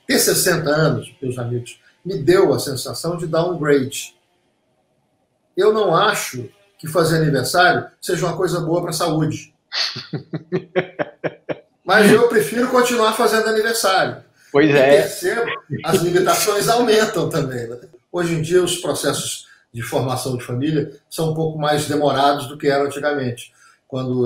Ter 60 anos, meus amigos, me deu a sensação de downgrade. Eu não acho que fazer aniversário seja uma coisa boa para a saúde. Mas eu prefiro continuar fazendo aniversário. Pois é. E terceiro, as limitações aumentam também. Né? Hoje em dia, os processos de formação de família são um pouco mais demorados do que eram antigamente. Quando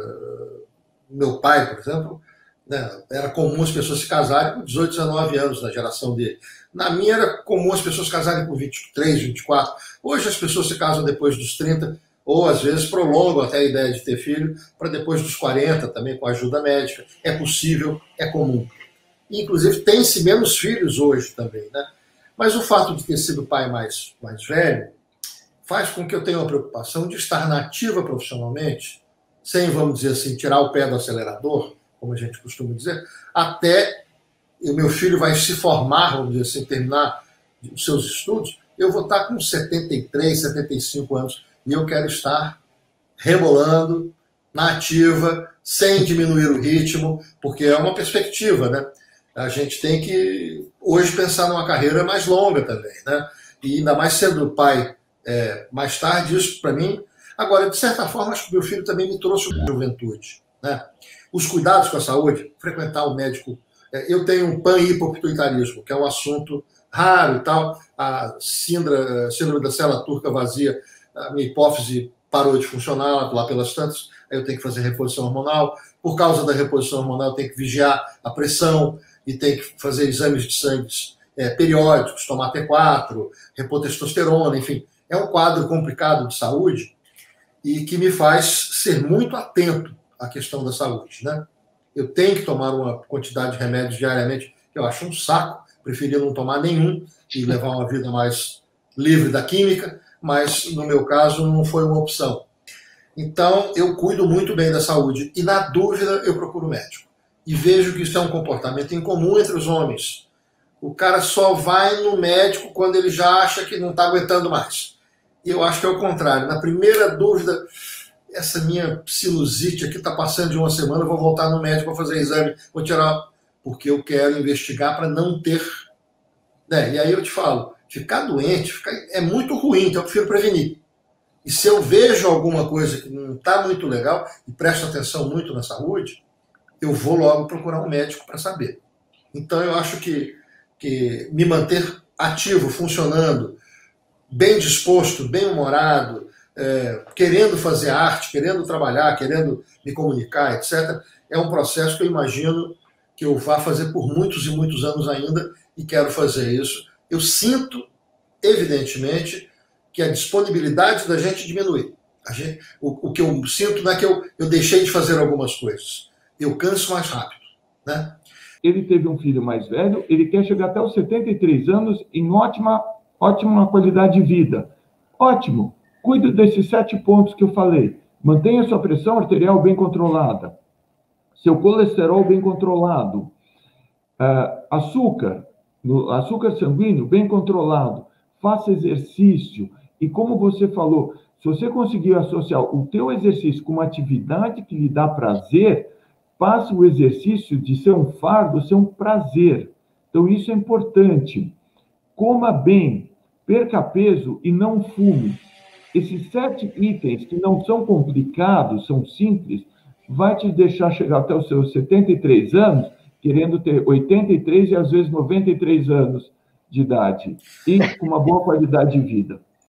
meu pai, por exemplo, né, era comum as pessoas se casarem com 18, 19 anos, na geração dele. Na minha era comum as pessoas casarem com 23, 24. Hoje as pessoas se casam depois dos 30, ou às vezes prolongam até a ideia de ter filho para depois dos 40, também com ajuda médica. É possível, é comum. Inclusive, tem-se menos filhos hoje também, né? Mas o fato de ter sido pai mais velho faz com que eu tenha uma preocupação de estar na ativa profissionalmente, sem, vamos dizer assim, tirar o pé do acelerador, como a gente costuma dizer, até o meu filho vai se formar, vamos dizer assim, terminar os seus estudos, eu vou estar com 73, 75 anos, e eu quero estar rebolando, na ativa, sem diminuir o ritmo, porque é uma perspectiva, né? A gente tem que, hoje, pensar numa carreira mais longa também, né? E ainda mais sendo pai mais tarde, isso para mim... Agora, de certa forma, acho que meu filho também me trouxe a juventude, né? Os cuidados com a saúde, frequentar o médico. Eu tenho um panhipopituitarismo, que é um assunto raro e tal, a síndrome da célula turca vazia, a minha hipófise parou de funcionar lá pelas tantas, aí eu tenho que fazer reposição hormonal. Por causa da reposição hormonal, eu tenho que vigiar a pressão e tenho que fazer exames de sangue periódicos, tomar T4, repor testosterona, enfim. É um quadro complicado de saúde e que me faz ser muito atento à questão da saúde, né? Eu tenho que tomar uma quantidade de remédios diariamente, que eu acho um saco, preferia não tomar nenhum e levar uma vida mais livre da química, mas no meu caso não foi uma opção. Então eu cuido muito bem da saúde e, na dúvida, eu procuro médico. E vejo que isso é um comportamento incomum entre os homens. O cara só vai no médico quando ele já acha que não está aguentando mais. E eu acho que é o contrário. Na primeira dúvida, essa minha sinusite aqui está passando de uma semana, eu vou voltar no médico para fazer exame, vou tirar, porque eu quero investigar para não ter. Né? E aí eu te falo, ficar doente é muito ruim, então eu prefiro prevenir. E se eu vejo alguma coisa que não está muito legal, e presto atenção muito na saúde, eu vou logo procurar um médico para saber. Então eu acho que me manter ativo, funcionando, bem disposto, bem humorado, querendo fazer arte, querendo trabalhar, querendo me comunicar, etc., é um processo que eu imagino que eu vá fazer por muitos e muitos anos ainda, e quero fazer isso. Eu sinto, evidentemente, que a disponibilidade da gente diminui. O que eu sinto não é que eu deixei de fazer algumas coisas. Eu canso mais rápido, né? Ele teve um filho mais velho, ele quer chegar até os 73 anos em ótima qualidade de vida. Ótimo. Cuide desses 7 pontos que eu falei. Mantenha sua pressão arterial bem controlada. Seu colesterol bem controlado. Açúcar sanguíneo bem controlado. Faça exercício. E como você falou, se você conseguir associar o teu exercício com uma atividade que lhe dá prazer, passe o exercício de ser um fardo, ser um prazer. Então, isso é importante. Coma bem, perca peso e não fume. Esses 7 itens que não são complicados, são simples, vai te deixar chegar até os seus 73 anos, querendo ter 83 e às vezes 93 anos de idade, e com uma boa qualidade de vida.